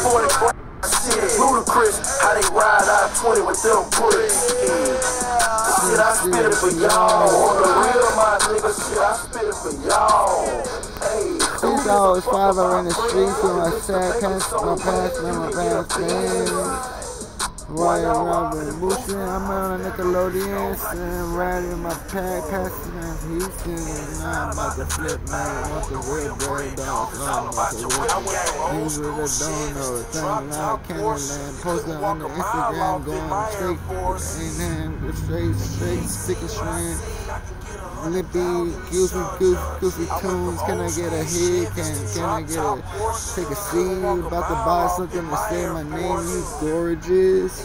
20, shit is ludicrous. How they ride out 20 with them bullets. Shit, I spit it for y'all. On the real, my nigga, shit, I spit it for y'all. Since I was 5, I ran the streets with my sad pants, my past, man. While I'm rapping, boosting, I'm on a Nickelodeon, and riding my pad, passing out Houston. Now I'm about to flip, man. Want the red bird dog, I'm about to whip. Niggas really don't know the thing. Now Candyland, posting on the Instagram, going straight, stick and string. Lippy, goofy tunes. Can I get a hit? Can I get a take a seat? About to buy something to say my name. You gorgeous.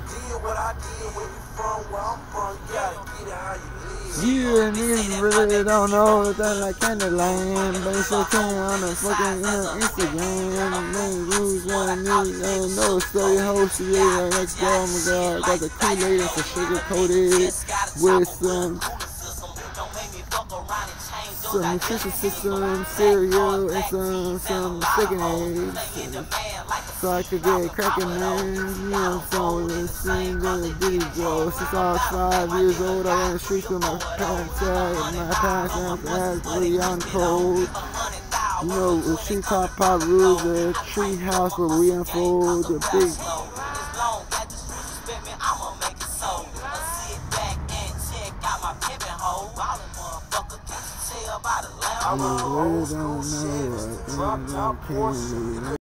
Yeah, niggas really don't know that like Candyland, but it's okay on the fucking Instagram. Niggas who's one niggas know story host. Yeah, let's go. Oh my God, got the Kool-Aid and some sugar coated with some nutrition system, cereal, and some chicken eggs, so I could get cracking, man. You know, so this thing gonna do, bro. Since I was 5 years old, I ran the streets with my pants out, really on cold. You know, the street pop rules, the tree house where we unfold the big. I really don't know. I think I can't really